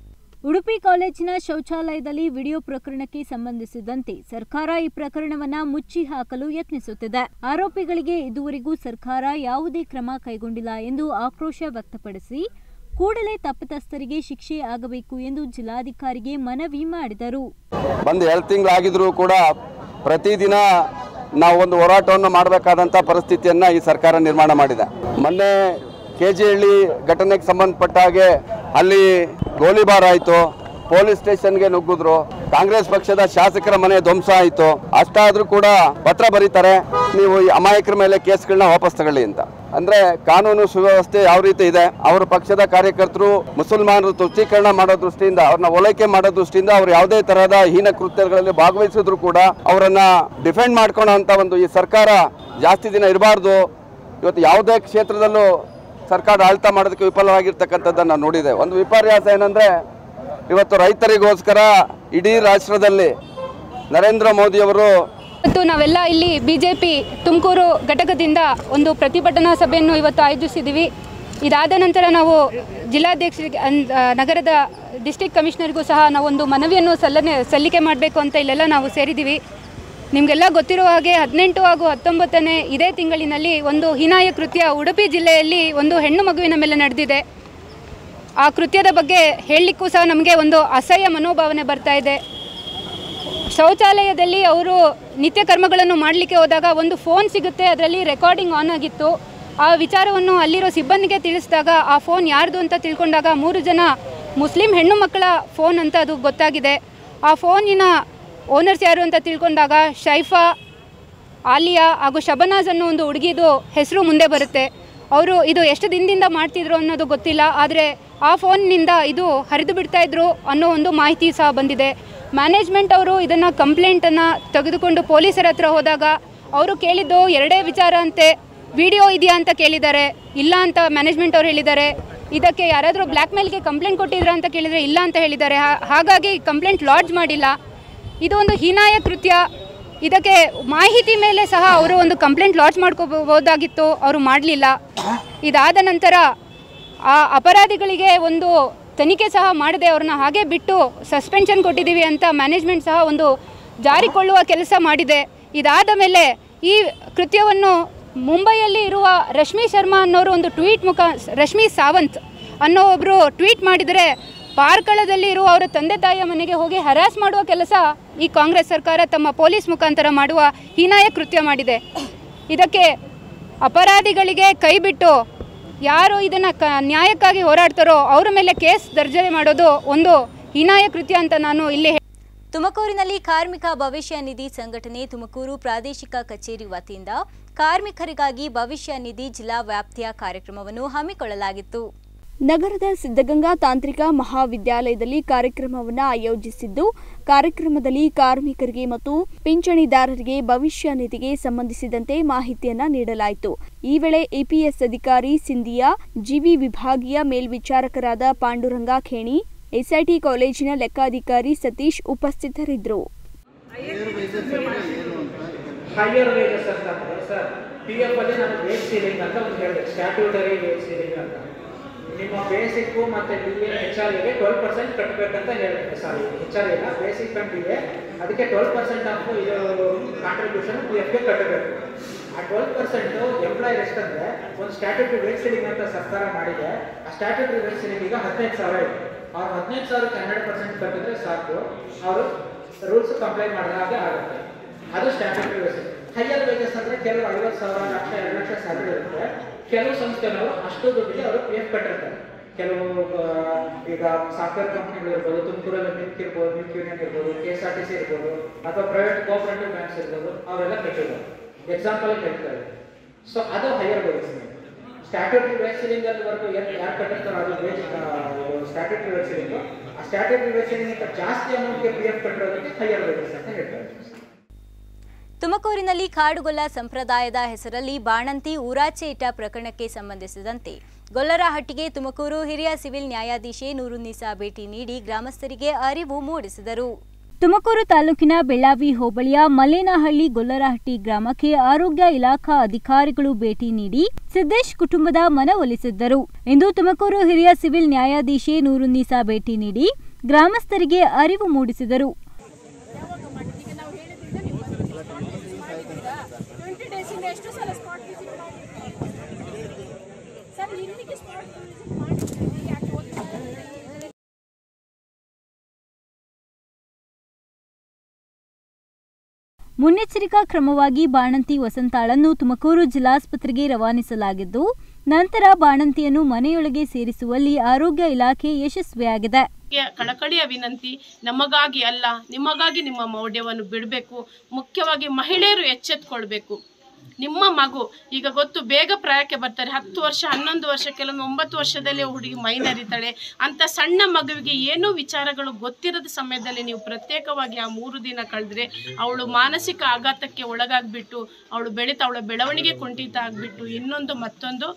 ಉಡುಪಿ ಕಾಲೇಜಿನ ಶೌಚಾಲಯದಲ್ಲಿ ವಿಡಿಯೋ ಪ್ರಕರಣಕ್ಕೆ ಸಂಬಂಧಿಸಿದಂತೆ ಸರ್ಕಾರ ಈ ಪ್ರಕರಣವನ್ನ ಮುಚ್ಚಿ ಹಾಕಲು ಯತ್ನಿಸುತ್ತಿದೆ. ಆರೋಪಿಗಳಿಗೆ ಇದುವರೆಗೂ ಸರ್ಕಾರ ಯಾವುದೇ ಕ್ರಮ ಕೈಗೊಂಡಿಲ್ಲ ಎಂದು ಆಕ್ರೋಶ ವ್ಯಕ್ತಪಡಿಸಿ ಕೂಡಲೇ ತಪ್ಪಿತಸ್ಥರಿಗೆ ಶಿಕ್ಷೆ ಆಗಬೇಕು ಎಂದು ಜಿಲ್ಲಾಧಿಕಾರಿಗೆ ಮನವಿ ಮಾಡಿದರು. ಬಂದು ಎರಡು ತಿಂಗಳಾಗಿದ್ರೂ ಕೂಡ ಪ್ರತಿದಿನ ನಾವು ಒಂದು ಹೋರಾಟವನ್ನು ಮಾಡಬೇಕಾದಂಥ ಪರಿಸ್ಥಿತಿಯನ್ನು ಈ ಸರ್ಕಾರ ನಿರ್ಮಾಣ ಮಾಡಿದೆ. ಮೊನ್ನೆ ಕೆ ಜಿ ಹಳ್ಳಿ ಘಟನೆಗೆ ಸಂಬಂಧಪಟ್ಟ ಹಾಗೆ ಅಲ್ಲಿ ಗೋಲಿಬಾರ್ ಆಯಿತು, ಪೊಲೀಸ್ ಸ್ಟೇಷನ್ಗೆ ನುಗ್ಗಿದ್ರು, ಕಾಂಗ್ರೆಸ್ ಪಕ್ಷದ ಶಾಸಕರ ಮನೆ ಧ್ವಂಸ ಆಯಿತು. ಅಷ್ಟಾದರೂ ಕೂಡ ಪತ್ರ ಬರೀತಾರೆ, ನೀವು ಈ ಅಮಾಯಕರ ಮೇಲೆ ಕೇಸ್ಗಳನ್ನ ವಾಪಸ್ ತಗೊಳ್ಳಿ ಅಂತ. ಅಂದರೆ ಕಾನೂನು ಸುವ್ಯವಸ್ಥೆ ಯಾವ ರೀತಿ ಇದೆ, ಅವರ ಪಕ್ಷದ ಕಾರ್ಯಕರ್ತರು ಮುಸಲ್ಮಾನರು ತುಷ್ಟೀಕರಣ ಮಾಡೋ ದೃಷ್ಟಿಯಿಂದ, ಅವ್ರನ್ನ ಓಲೈಕೆ ಮಾಡೋ ದೃಷ್ಟಿಯಿಂದ ಅವ್ರು ಯಾವುದೇ ತರಹದ ಹೀನ ಕೃತ್ಯಗಳಲ್ಲಿ ಭಾಗವಹಿಸಿದ್ರು ಕೂಡ ಅವರನ್ನ ಡಿಫೆಂಡ್ ಮಾಡ್ಕೊಳ್ಳೋ ಅಂತ ಒಂದು ಈ ಸರ್ಕಾರ ಜಾಸ್ತಿ ದಿನ ಇರಬಾರ್ದು. ಇವತ್ತು ಯಾವುದೇ ಕ್ಷೇತ್ರದಲ್ಲೂ ಸರ್ಕಾರ ಆಳ್ತಾ ಮಾಡೋದಕ್ಕೆ ವಿಫಲವಾಗಿರ್ತಕ್ಕಂಥದ್ದನ್ನು ನಾವು ನೋಡಿದೆ. ಒಂದು ವಿಪರ್ಯಾಸ ಏನಂದರೆ, ಇವತ್ತು ರೈತರಿಗೋಸ್ಕರ ಇಡೀ ರಾಷ್ಟ್ರದಲ್ಲಿ ನರೇಂದ್ರ ಮೋದಿಯವರು ಇವತ್ತು ನಾವೆಲ್ಲ ಇಲ್ಲಿ ಬಿಜೆಪಿ ತುಮಕೂರು ಘಟಕದಿಂದ ಒಂದು ಪ್ರತಿಭಟನಾ ಸಭೆಯನ್ನು ಇವತ್ತು ಆಯೋಜಿಸಿದ್ದೀವಿ. ಇದಾದ ನಂತರ ನಾವು ಜಿಲ್ಲಾಧ್ಯಕ್ಷರಿಗೆ ನಗರದ ಡಿಸ್ಟ್ರಿಕ್ಟ್ ಕಮಿಷನರ್ಗೂ ಸಹ ನಾವೊಂದು ಮನವಿಯನ್ನು ಸಲ್ಲನೆ ಸಲ್ಲಿಕೆ ಮಾಡಬೇಕು ಅಂತ ಇಲ್ಲೆಲ್ಲ ನಾವು ಸೇರಿದ್ದೀವಿ. ನಿಮಗೆಲ್ಲ ಗೊತ್ತಿರುವ ಹಾಗೆ ಹದಿನೆಂಟು ಹಾಗೂ ಹತ್ತೊಂಬತ್ತನೇ ಇದೇ ತಿಂಗಳಿನಲ್ಲಿ ಒಂದು ಹೀನಾಯ ಕೃತ್ಯ ಉಡುಪಿ ಜಿಲ್ಲೆಯಲ್ಲಿ ಒಂದು ಹೆಣ್ಣು ಮಗುವಿನ ಮೇಲೆ ನಡೆದಿದೆ. ಆ ಕೃತ್ಯದ ಬಗ್ಗೆ ಹೇಳಲಿಕ್ಕೂ ಸಹ ನಮಗೆ ಒಂದು ಅಸಹ್ಯ ಮನೋಭಾವನೆ ಬರ್ತಾ ಇದೆ. ಶೌಚಾಲಯದಲ್ಲಿ ಅವರು ನಿತ್ಯ ಕರ್ಮಗಳನ್ನು ಮಾಡಲಿಕ್ಕೆ ಹೋದಾಗ ಒಂದು ಫೋನ್ ಸಿಗುತ್ತೆ, ಅದರಲ್ಲಿ ರೆಕಾರ್ಡಿಂಗ್ ಆನ್ ಆಗಿತ್ತು. ಆ ವಿಚಾರವನ್ನು ಅಲ್ಲಿರೋ ಸಿಬ್ಬಂದಿಗೆ ತಿಳಿಸಿದಾಗ ಆ ಫೋನ್ ಯಾರ್ದು ಅಂತ ತಿಳ್ಕೊಂಡಾಗ ಮೂರು ಜನ ಮುಸ್ಲಿಂ ಹೆಣ್ಣು ಮಕ್ಕಳ ಫೋನ್ ಅಂತ ಅದು ಗೊತ್ತಾಗಿದೆ. ಆ ಫೋನಿನ ಓನರ್ಸ್ ಯಾರು ಅಂತ ತಿಳ್ಕೊಂಡಾಗ ಶೈಫಾ, ಆಲಿಯಾ ಹಾಗೂ ಶಬನಾಜ್ ಅನ್ನೋ ಒಂದು ಹುಡುಗಿದು ಹೆಸರು ಮುಂದೆ ಬರುತ್ತೆ. ಅವರು ಇದು ಎಷ್ಟು ದಿನದಿಂದ ಮಾಡ್ತಿದ್ರು ಅನ್ನೋದು ಗೊತ್ತಿಲ್ಲ, ಆದರೆ ಆ ಫೋನ್ನಿಂದ ಇದು ಹರಿದು ಬಿಡ್ತಾಯಿದ್ರು ಅನ್ನೋ ಒಂದು ಮಾಹಿತಿ ಸಹ ಬಂದಿದೆ. ಮ್ಯಾನೇಜ್ಮೆಂಟ್ ಅವರು ಇದನ್ನು ಕಂಪ್ಲೇಂಟನ್ನು ತೆಗೆದುಕೊಂಡು ಪೊಲೀಸರ ಹತ್ರ ಹೋದಾಗ ಅವರು ಕೇಳಿದ್ದು ಎರಡೇ ವಿಚಾರ ಅಂತೆ. ವಿಡಿಯೋ ಇದೆಯಾ ಅಂತ ಕೇಳಿದ್ದಾರೆ, ಇಲ್ಲ ಅಂತ ಮ್ಯಾನೇಜ್ಮೆಂಟ್ ಅವರು ಹೇಳಿದ್ದಾರೆ. ಇದಕ್ಕೆ ಯಾರಾದರೂ ಬ್ಲ್ಯಾಕ್ ಮೇಲ್ಗೆ ಕಂಪ್ಲೇಂಟ್ ಕೊಟ್ಟಿದ್ರಾ ಅಂತ ಕೇಳಿದರೆ ಇಲ್ಲ ಅಂತ ಹೇಳಿದ್ದಾರೆ. ಹಾಗಾಗಿ ಕಂಪ್ಲೇಂಟ್ ಲಾಡ್ಜ್ ಮಾಡಿಲ್ಲ. ಇದು ಒಂದು ಹೀನಾಯ ಕೃತ್ಯ. ಇದಕ್ಕೆ ಮಾಹಿತಿ ಮೇಲೆ ಸಹ ಅವರು ಒಂದು ಕಂಪ್ಲೇಂಟ್ ಲಾಡ್ಜ್ ಮಾಡ್ಕೋಬೋದಾಗಿತ್ತು, ಅವರು ಮಾಡಲಿಲ್ಲ. ಇದಾದ ನಂತರ ಆ ಅಪರಾಧಿಗಳಿಗೆ ಒಂದು ತನಿಖೆ ಸಹ ಮಾಡದೆ ಅವ್ರನ್ನ ಹಾಗೆ ಬಿಟ್ಟು ಸಸ್ಪೆನ್ಷನ್ ಕೊಟ್ಟಿದ್ದೀವಿ ಅಂತ ಮ್ಯಾನೇಜ್ಮೆಂಟ್ ಸಹ ಒಂದು ಜಾರಿಕೊಳ್ಳುವ ಕೆಲಸ ಮಾಡಿದೆ. ಇದಾದ ಮೇಲೆ ಈ ಕೃತ್ಯವನ್ನು ಮುಂಬೈಯಲ್ಲಿ ಇರುವ ರಶ್ಮಿ ಶರ್ಮಾ ಅನ್ನೋರು ಒಂದು ಟ್ವೀಟ್ ಮುಖ ರಶ್ಮಿ ಸಾವಂತ್ ಅನ್ನೋ ಒಬ್ಬರು ಟ್ವೀಟ್ ಮಾಡಿದರೆ ಪಾರ್ಕಳದಲ್ಲಿ ಇರುವ ಅವರ ತಂದೆ ತಾಯಿಯ ಮನೆಗೆ ಹೋಗಿ ಹರಾಸ್ ಮಾಡುವ ಕೆಲಸ ಈ ಕಾಂಗ್ರೆಸ್ ಸರ್ಕಾರ ತಮ್ಮ ಪೊಲೀಸ್ ಮುಖಾಂತರ ಮಾಡುವ ಹೀನಾಯ ಕೃತ್ಯ ಮಾಡಿದೆ. ಇದಕ್ಕೆ ಅಪರಾಧಿಗಳಿಗೆ ಕೈಬಿಟ್ಟು ಯಾರು ಇದನ್ನು ಕ ನ್ಯಾಯಕ್ಕಾಗಿ ಹೋರಾಡ್ತಾರೋ ಅವರ ಮೇಲೆ ಕೇಸ್ ದರ್ಜನೆ ಮಾಡೋದು ಒಂದು ಹೀನಾಯ ಕೃತ್ಯ ಅಂತ ನಾನು ಇಲ್ಲಿ. ತುಮಕೂರಿನಲ್ಲಿ ಕಾರ್ಮಿಕ ಭವಿಷ್ಯ ನಿಧಿ ಸಂಘಟನೆ ತುಮಕೂರು ಪ್ರಾದೇಶಿಕ ಕಚೇರಿ ವತಿಯಿಂದ ಕಾರ್ಮಿಕರಿಗಾಗಿ ಭವಿಷ್ಯ ನಿಧಿ ಜಿಲ್ಲಾ ವ್ಯಾಪ್ತಿಯ ಕಾರ್ಯಕ್ರಮವನ್ನು ಹಮ್ಮಿಕೊಳ್ಳಲಾಗಿತ್ತು. ನಗರದ ಸಿದ್ಧಗಂಗಾ ತಾಂತ್ರಿಕ ಮಹಾವಿದ್ಯಾಲಯದಲ್ಲಿ ಕಾರ್ಯಕ್ರಮವನ್ನು ಆಯೋಜಿಸಿದ್ದು, ಕಾರ್ಯಕ್ರಮದಲ್ಲಿ ಕಾರ್ಮಿಕರಿಗೆ ಮತ್ತು ಪಿಂಚಣಿದಾರರಿಗೆ ಭವಿಷ್ಯ ನಿಧಿಗೆ ಸಂಬಂಧಿಸಿದಂತೆ ಮಾಹಿತಿಯನ್ನ ನೀಡಲಾಯಿತು. ಈ ವೇಳೆ ಎಪಿಎಸ್ ಅಧಿಕಾರಿ ಸಿಂಧಿಯಾ, ಜಿವಿ ವಿಭಾಗೀಯ ಮೇಲ್ವಿಚಾರಕರಾದ ಪಾಂಡುರಂಗ ಖೇಣಿ, ಎಸ್ಐಟಿ ಕಾಲೇಜಿನ ಲೆಕ್ಕಾಧಿಕಾರಿ ಸತೀಶ್ ಉಪಸ್ಥಿತರಿದ್ದರು. ನಿಮ್ಮ ಬೇಸಿಕ್ಕು ಮತ್ತು ಡಿ ಎ ಎಚ್ ಆರ್ ಎಗೆ ಟ್ವೆಲ್ ಪರ್ಸೆಂಟ್ ಕಟ್ಟಬೇಕಂತ ಹೇಳಿದೆ. ಸಾರಿ ಎಚ್ ಆರ್ ಎಗ ಬೇಸಿಕ್ ಆ್ಯಂಡ್ ಡಿ ಎ ಅದಕ್ಕೆ ಟ್ವೆಲ್ ಪರ್ಸೆಂಟ್ ಆಫ್ ಇದು ಕಾಂಟ್ರಿಬ್ಯೂಷನ್ ಪಿ ಎಫ್ಗೆ ಕಟ್ಟಬೇಕು. ಆ ಟ್ವೆಲ್ ಪರ್ಸೆಂಟು ಎಂಪ್ಲಾಯರ್ ಎಷ್ಟಂದರೆ ಒಂದು ಸ್ಟ್ಯಾಟ್ಯೂಟರಿ ವೇಟ್ ಸೀಲಿಂಗ್ ಅಂತ ಸರ್ಕಾರ ಮಾಡಿದೆ. ಆ ಸ್ಟ್ಯಾಟ್ಯೂಟರಿ ವೇಟ್ ಸೀಲಿಂಗ್ ಈಗ ಹದಿನೈದು ಸಾವಿರ ಇದೆ. ಅವ್ರು ಹದಿನೈದು ಸಾವಿರಕ್ಕೆ ಹನ್ನೆರಡು ಪರ್ಸೆಂಟ್ ಕಟ್ಟಿದ್ರೆ ಸಾಕು, ಅವರು ರೂಲ್ಸ್ ಕಂಪ್ಲೈ ಮಾಡಿದ ಹಾಗೆ ಆಗುತ್ತೆ. ಅದು statutory wage ceiling. Higher wages ಅಂದರೆ ಕೆಲವು ಐವತ್ತು ಸಾವಿರ ಲಕ್ಷ ಎರಡು ಲಕ್ಷ ಸ್ಯಾಲರಿ ಇರುತ್ತೆ. ಕೆಲವು ಸಂಸ್ಥೆನವರು ಅಷ್ಟು ದುಡ್ಡಿಗೆ ಅವರು ಪಿ ಎಫ್ ಕಟ್ಟಿರ್ತಾರೆ. ಕೆಲವು ಈಗ ಸಾಫ್ಟ್ವೇರ್ ಕಂಪ್ನಿಗಳು ಇರ್ಬೋದು, ತುಮಕೂರಲ್ಲಿ ಮಿಲ್ಕ್ ಇರ್ಬೋದು, ಮಿಲ್ಕ್ ಯೂನಿಯನ್ ಇರ್ಬೋದು, K S R T C ಇರ್ಬೋದು, ಅಥವಾ ಪ್ರೈವೇಟ್ ಕೋಆಪರೇಟಿವ್ ಬ್ಯಾಂಕ್ಸ್ ಇರ್ಬೋದು, ಅವರೆಲ್ಲ ಕಟ್ಟಿದ್ದಾರೆ. ಎಕ್ಸಾಂಪಲ್ ಹೇಳ್ತಾರೆ. ಸೊ ಅದು higher wages. Statutory wage ceiling ಅಲ್ಲಿವರೆಗೂ ಏನು ಯಾರು ಕಟ್ಟಿರ್ತಾರೋ ಅದು ವೇಜ್ ಸ್ಟ್ಯಾಟ್ಯೂಟರಿ ವೇಟ್ ಸೀಲಿಂಗು. ಆ ಸ್ಟ್ಯಾಟ್ಯೂಟರಿ ವೇಟ್ ಸೀಲಿಂಗ್ ಜಾಸ್ತಿ ಅಮೌಂಟ್ಗೆ ಪಿ ಎಫ್ ಕಟ್ಟಿರೋದಕ್ಕೆ ಹೈಯರ್ ವೇಜಸ್ ಅಂತ ಹೇಳ್ತಾರೆ. ತುಮಕೂರಿನಲ್ಲಿ ಕಾಡುಗೊಲ್ಲ ಸಂಪ್ರದಾಯದ ಹೆಸರಲ್ಲಿ ಬಾಣಂತಿ ಊರಾಚೆ ಇಟ್ಟ ಪ್ರಕರಣಕ್ಕೆ ಸಂಬಂಧಿಸಿದಂತೆ ಗೊಲ್ಲರಹಟ್ಟಿಗೆ ತುಮಕೂರು ಹಿರಿಯ ಸಿವಿಲ್ ನ್ಯಾಯಾಧೀಶೆ ನೂರುನ್ನಿಸಾ ಭೇಟಿ ನೀಡಿ ಗ್ರಾಮಸ್ಥರಿಗೆ ಅರಿವು ಮೂಡಿಸಿದರು. ತುಮಕೂರು ತಾಲೂಕಿನ ಬೆಳ್ಳಾವಿ ಹೋಬಳಿಯ ಮಲ್ಲೇನಹಳ್ಳಿ ಗೊಲ್ಲರಹಟ್ಟಿ ಗ್ರಾಮಕ್ಕೆ ಆರೋಗ್ಯ ಇಲಾಖಾ ಅಧಿಕಾರಿಗಳು ಭೇಟಿ ನೀಡಿ ಸಿದ್ದೇಶ್ ಕುಟುಂಬದ ಮನವೊಲಿಸಿದ್ದರು. ಇಂದು ತುಮಕೂರು ಹಿರಿಯ ಸಿವಿಲ್ ನ್ಯಾಯಾಧೀಶೆ ನೂರುನ್ನಿಸಾ ಭೇಟಿ ನೀಡಿ ಗ್ರಾಮಸ್ಥರಿಗೆ ಅರಿವು ಮೂಡಿಸಿದರು. ಮುನ್ನೆಚ್ಚರಿಕಾ ಕ್ರಮವಾಗಿ ಬಾಣಂತಿ ವಸಂತಾಳನ್ನು ತುಮಕೂರು ಜಿಲ್ಲಾಸ್ಪತ್ರೆಗೆ ರವಾನಿಸಲಾಗಿದ್ದು, ನಂತರ ಬಾಣಂತಿಯನ್ನು ಮನೆಯೊಳಗೆ ಸೇರಿಸುವಲ್ಲಿ ಆರೋಗ್ಯ ಇಲಾಖೆ ಯಶಸ್ವಿಯಾಗಿದೆ. ಕಳಕಳಿಯ ವಿನಂತಿ, ನಮಗಾಗಿ ಅಲ್ಲ ನಿಮಗಾಗಿ ನಿಮ್ಮ ಮೌಢ್ಯವನ್ನು ಬಿಡಬೇಕು. ಮುಖ್ಯವಾಗಿ ಮಹಿಳೆಯರು ಎಚ್ಚೆತ್ತುಕೊಳ್ಬೇಕು. ನಿಮ್ಮ ಮಗು ಈಗ ಗೊತ್ತು, ಬೇಗ ಪ್ರಾಯಕ್ಕೆ ಬರ್ತಾರೆ. ಹತ್ತು ವರ್ಷ ಹನ್ನೊಂದು ವರ್ಷ ಕೆಲವೊಮ್ಮೆ ಒಂಬತ್ತು ವರ್ಷದಲ್ಲಿ ಹುಡುಗಿ ಮೈನರಿತಾಳೆ. ಅಂತ ಸಣ್ಣ ಮಗುವಿಗೆ ಏನೂ ವಿಚಾರಗಳು ಗೊತ್ತಿರದ ಸಮಯದಲ್ಲಿ ನೀವು ಪ್ರತ್ಯೇಕವಾಗಿ ಆ ಮೂರು ದಿನ ಕಳೆದ್ರೆ ಅವಳು ಮಾನಸಿಕ ಆಘಾತಕ್ಕೆ ಒಳಗಾಗ್ಬಿಟ್ಟು ಅವಳು ಬೆಳೀತಾ ಅವಳ ಬೆಳವಣಿಗೆ ಕುಂಠಿತ ಆಗಿಬಿಟ್ಟು ಇನ್ನೊಂದು ಮತ್ತೊಂದು